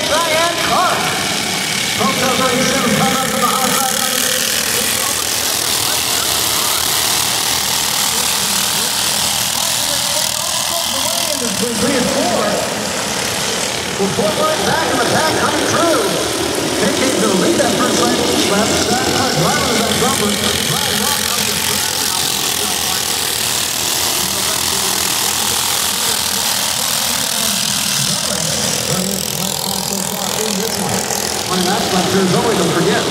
Diane Clark. Hotel 37 coming up from the hard side. Between 3 and 4. Well, Fort White back in the pack coming through. KK's going to lead that first lap. Diane Clark driving to that bumper. Brian Ross comes to third now. 20 laps left here is only, don't forget.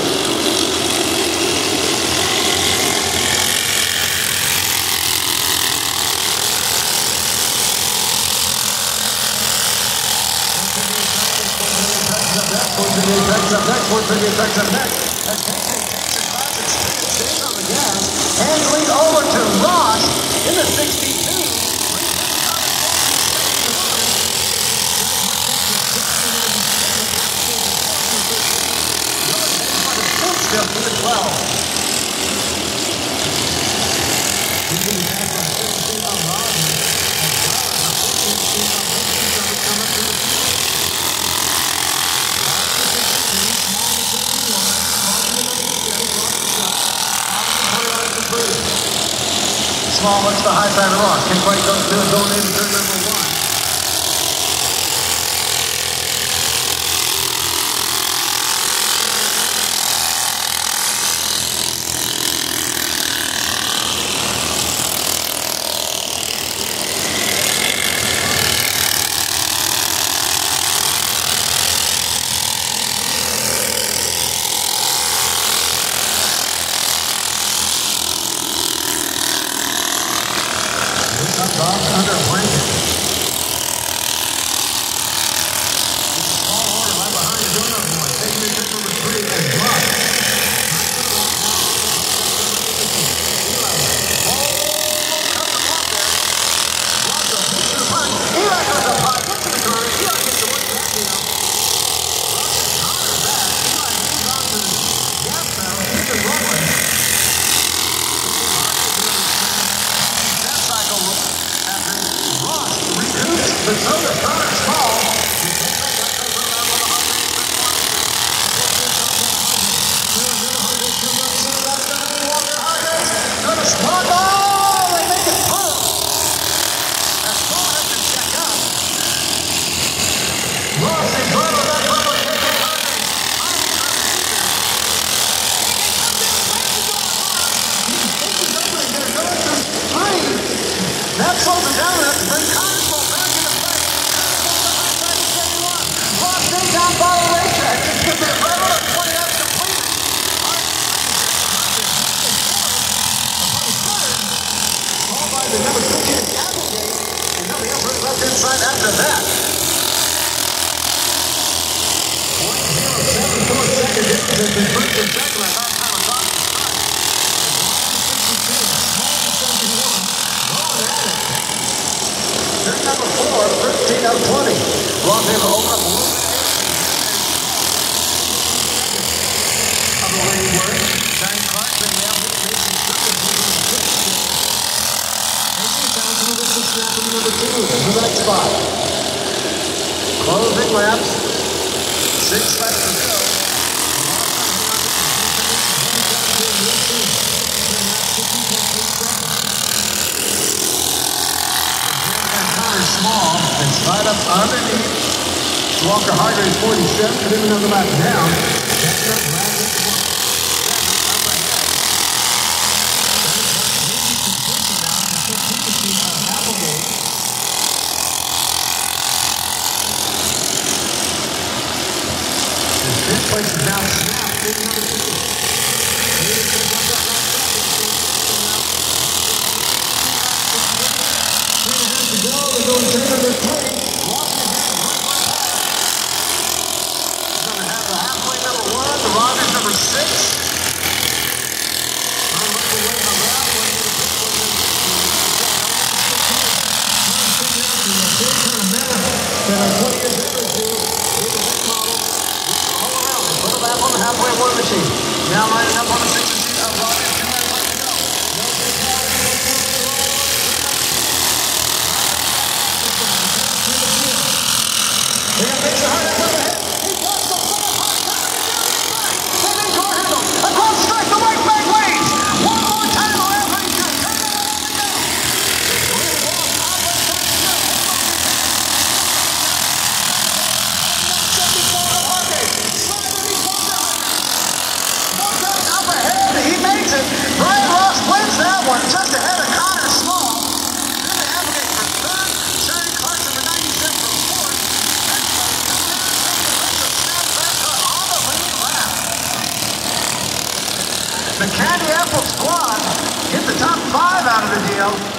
Force India Trucks up next. As KK takes his classic speed and stays on the gas. Hands lead over to Ross in the 62. Step to the 12. Small looks to high side of Ross. Can't quite go to it going into turn number 1. Under blanket. Small order right behind the door number 1. Taking me to number 3 is Ross. Eli goes up high, gets to the corner. Eli gets to work that deal. Ross and Connor back. Eli moves on to the gas pedal. Keeps it rolling. That cycle Ross recoups, but so does Connor Small. Gonna squawk, oh, they make it pull. That Small has to check up. Ross in front of that rubber. That slows it down enough to bring Connor Small back into play. Ross stays down by the racetrack. It's going to be a battle of 20 laps completed. Followed by the number 2 kid, Applegate, and nobody else was left inside after that. 1:07.4 second difference between first and second. I thought that was off the start. 62, Small to 71. Going at it. Turn number 4, 13 out of 20. Ross able to open up a little bit. Of the lane work. Diane Clark bringing the outfit. Mason Sugar. Mason down to the whistle snap in number 2. In the right spot. Closing laps. 6 laps to go. Small and slide up underneath Walker Hargrave 47, and then another lap down. This place is now snapped. They're going to number 3. Going to have the halfway number 1, the Rogers number 6. Put a lap on the halfway one machine. Now lining up on the 6 machine of Rogers. 2 laps left to go. They're going to make the hard lap ahead. The Candy Apple Squad hit the top 5 out of the deal.